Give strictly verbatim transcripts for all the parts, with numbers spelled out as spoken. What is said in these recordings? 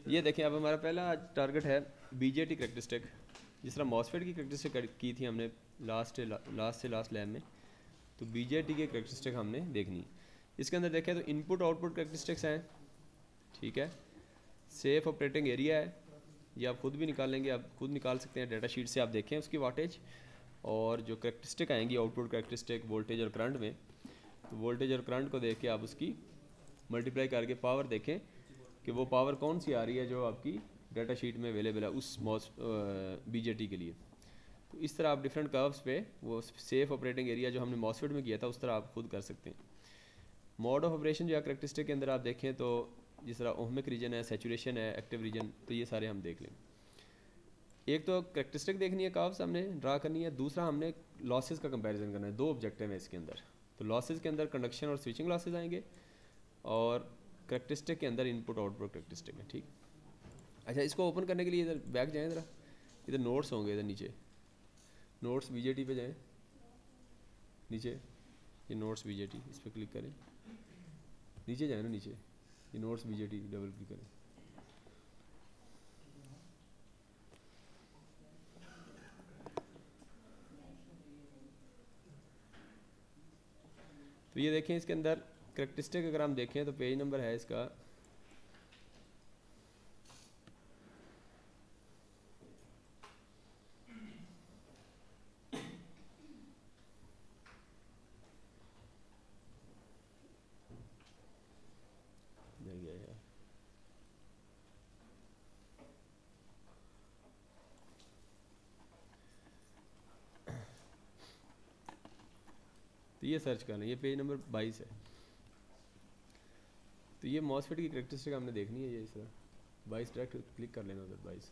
ये देखें, अब हमारा पहला टारगेट है बीजेटी करेक्टरिस्टिक। जिस तरह मॉसफेट की करेक्टरिस्टिक की थी हमने लास्ट लास्ट से लास्ट लैब में, तो बीजेटी के करेक्टरिस्टिक हमने देखनी। इसके अंदर देखें तो इनपुट आउटपुट करेक्टरिस्टिक्स हैं, ठीक है। सेफ ऑपरेटिंग एरिया है, ये आप खुद भी निकाल लेंगे, आप खुद निकाल सकते हैं डाटा शीट से, आप देखें उसकी वाटेज। और जो करेक्टरिस्टिक आएंगी आउटपुट करेक्टरिस्टिक वोल्टेज और करंट में, तो वोल्टेज और करंट को देख के आप उसकी मल्टीप्लाई करके पावर देखें कि वो पावर कौन सी आ रही है जो आपकी डाटा शीट में अवेलेबल है उस मॉस बीजेटी के लिए। तो इस तरह आप डिफरेंट कर्व्स पे वो सेफ ऑपरेटिंग एरिया जो हमने मॉसफेट में किया था उस तरह आप खुद कर सकते हैं। मोड ऑफ ऑपरेशन जो है करेक्टरिस्टिक के अंदर आप देखें तो जिस तरह ओहमिक रीजन है, सैचुरेशन है, एक्टिव रीजन, तो ये सारे हम देख लें। एक तो करेक्टरिस्टिक देखनी है, कर्व्स हमने ड्रा करनी है, दूसरा हमने लॉसेस का कंपैरिजन करना है। दो ऑब्जेक्टिव है इसके अंदर। तो लॉसेस के अंदर कंडक्शन और स्विचिंग लॉसेस आएंगे और करेक्टरिस्टिक के अंदर इनपुट आउटपुट करेक्टरिस्टिक है, ठीक। अच्छा, इसको ओपन करने के लिए इधर बैक जाएँ ज़रा, इधर नोट्स होंगे, इधर नीचे नोट्स बीजेटी पे जाएं, नीचे ये नोट्स बीजेटी, इस पर क्लिक करें, नीचे जाए ना, नीचे ये नोट्स बीजेटी डबल क्लिक करें। तो ये देखें इसके अंदर करेक्टरिस्टिक अगर हम देखें तो पेज नंबर है इसका तो ये सर्च कर लें, ये पेज नंबर बाईस है। तो ये मॉसफेट की करेक्टरिस्टिक हमने देखनी है, ये इस तरह बाईस डायरेक्ट क्लिक कर लेना, उधर बाईस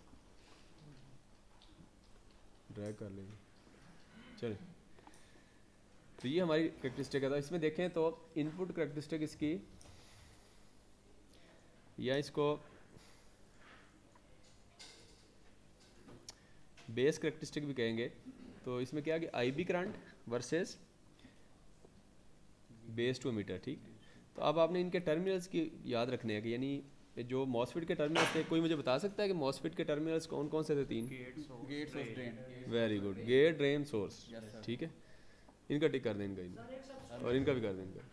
ड्रैग कर लेंगे, चलिए। तो ये हमारी करेक्टरिस्टिक है। तो इसमें देखें तो इनपुट करेक्टरिस्टिक इसकी, या इसको बेस करेक्टरिस्टिक भी कहेंगे। तो इसमें क्या है कि I B current versus base to emitter, ठीक। तो अब आपने इनके टर्मिनल्स की याद रखने हैं कि यानी जो मॉसफेट के टर्मिनल्स थे, कोई मुझे बता सकता है कि मॉसफेट के टर्मिनल्स कौन कौन से थे? तीन। Gate source drain. Very good, gate drain source, ठीक है। इनका टिक कर दें, इनका इनका और इनका भी कर दें इनका।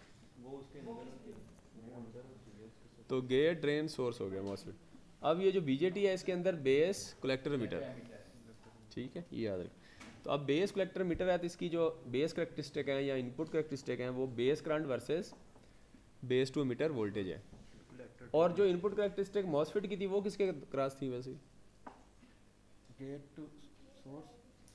तो गेट ड्रेन सोर्स हो गया मॉसफेट। अब ये जो बीजेटी है इसके अंदर बेस कलेक्टर मीटर, ठीक है, ये याद रखें। तो अब बेस कलेक्टर मीटर है तो इसकी जो बेस करेक्टरिस्टिक है या इनपुट करेक्टरिस्टिक है वो base current versus base to emitter voltage है। और जो इनपुट करेक्टरिस्टिक मॉसफेट की थी वो किसके क्रॉस थी वैसे? Gate to source,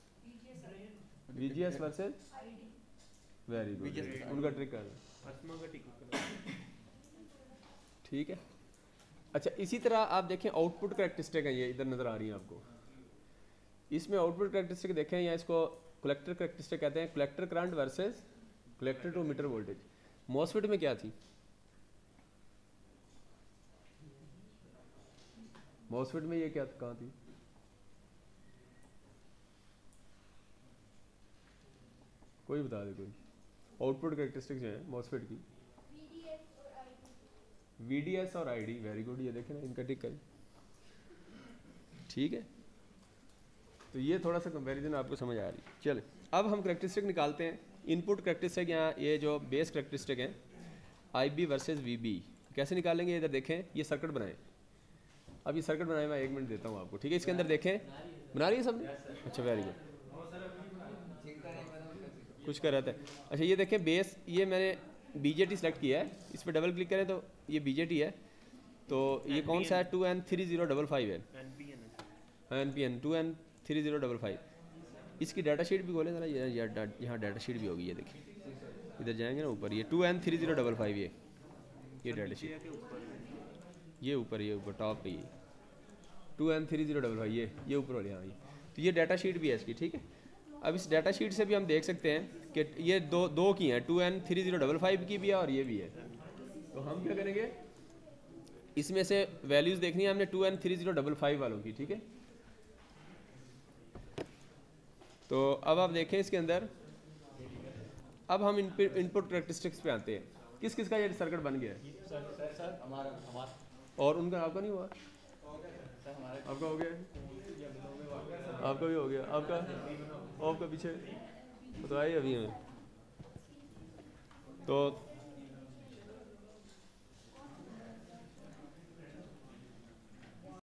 VGS versus, very good, उनका ट्रिक कर, ठीक है। अच्छा, इसी तरह आप देखें आउटपुट करेक्टरिस्टिक है, ये इधर नजर आ रही है आपको। इसमें आउटपुट करेक्टरिस्टिक देखें, या इसको कलेक्टर करेक्टरिस्टिक कहते हैं, collector current versus collector to emitter voltage. MOSFET में क्या थी? मॉसफेट में ये क्या कहाँ थी? कोई बता दे कोई। आउटपुट करेक्टरिस्टिक जो है मॉसफेट की, वीडीएस और आईडी, वेरी गुड, ये देखें ना, इनका टिक करें, ठीक है। तो ये थोड़ा सा कंपैरिजन आपको समझ आ रही है। चले, अब हम करेक्टरिस्टिक निकालते हैं। इनपुट करेक्टरिस्टिक यहाँ ये जो बेस करेक्टरिस्टिक है I B versus V B, कैसे निकालेंगे? इधर देखें, ये सर्किट बनाएं। अब ये सर्किट बनाए मैं एक मिनट देता हूँ आपको, ठीक है। इसके अंदर देखें, बना रही है सबने? अच्छा, वेरी गुड, कुछ कर रहा था। अच्छा, ये देखें बेस, ये मैंने बीजेटी सेलेक्ट किया है, इस पर डबल क्लिक करें तो ये बीजेटी है। तो ये कौन सा है? Two N three zero double five है, N P N two N three zero double five. इसकी डाटा शीट भी खोलें ज़रा, यहाँ डाटा शीट भी होगी, ये देखिए, इधर जाएंगे ना ऊपर, ये two N three zero double five, ये ये डाटा शीट, ये ऊपर, ये ऊपर टॉप पे, ये two N three zero double five, ये ये ऊपर वाले, हाँ ये। तो ये डाटा शीट भी है इसकी, ठीक है। अब इस डाटा शीट से भी हम देख सकते हैं कि ये दो दो की हैं, two N three zero double five की भी है और ये भी है। तो हम क्या करेंगे, इसमें से वैल्यूज़ देखनी है हमने two N three zero double five वालों की, ठीक है। तो अब आप देखें इसके अंदर, अब हम इनपुट करेक्टरिस्टिक्स पे आते हैं। किस किस का ये सर्किट बन गया है? सर, सर, हमारा हमारा और उनका आपका नहीं हुआ? आपका हो गया, आपका भी हो गया, आपका आपका पीछे बताइए अभी हमें। तो